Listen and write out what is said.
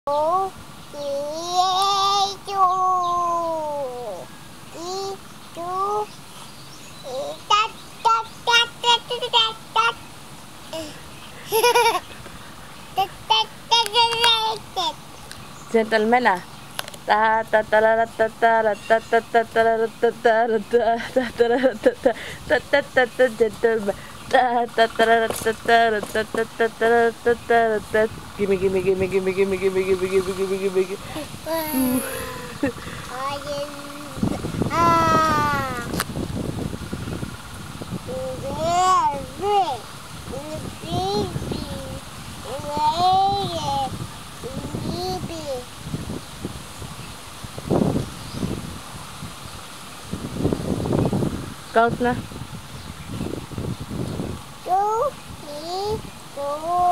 Ô, chị chú chị chú tát tát tát tát tát tát tát tát tát tát tát. Gentleman ah. Ta ta ta la ta ta la ta ta ta ta la ta ta la ta ta ta la ta ta ta ta ta ta gentleman. Ta ta ta la ta ta la ta ta ta ta la ta ta la ta. Gimme gimme gimme gimme gimme gimme gimme gimme gimme gimme gimme. Count na. 2, 3, 4.